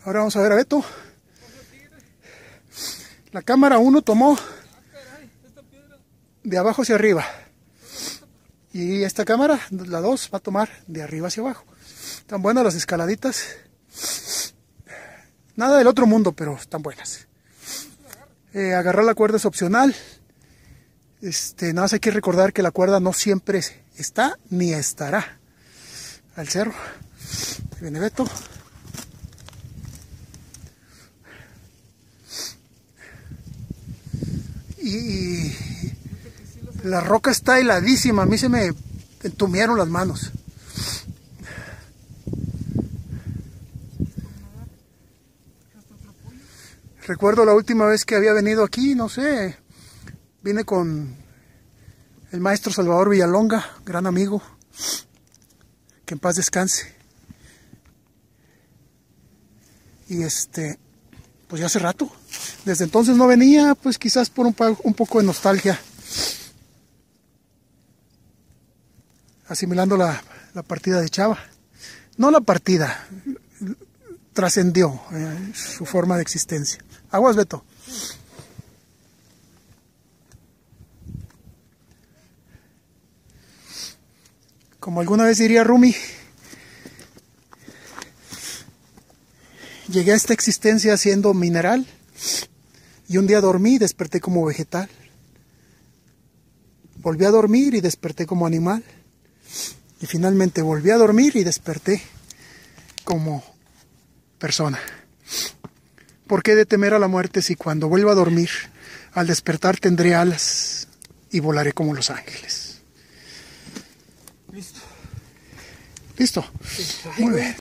Ahora vamos a ver a Beto. La cámara 1 tomó de abajo hacia arriba. Y esta cámara, la 2, va a tomar de arriba hacia abajo. Están buenas las escaladitas. Nada del otro mundo, pero están buenas. Agarrar la cuerda es opcional. Nada más hay que recordar que la cuerda no siempre está ni estará al cerro. Ahí viene Beto. Y la roca está heladísima. A mí se me entumieron las manos. Recuerdo la última vez que había venido aquí, no sé, vine con el maestro Salvador Villalonga, gran amigo, que en paz descanse. Y pues ya hace rato, desde entonces no venía, pues quizás por un poco de nostalgia, asimilando la partida de Chava. No la partida, trascendió su forma de existencia. Aguas, Beto. Como alguna vez diría Rumi, llegué a esta existencia siendo mineral y un día dormí y desperté como vegetal. Volví a dormir y desperté como animal. Y finalmente volví a dormir y desperté como persona. ¿Por qué de temer a la muerte si cuando vuelva a dormir, al despertar tendré alas y volaré como los ángeles? Listo. ¿Listo? Muy bien.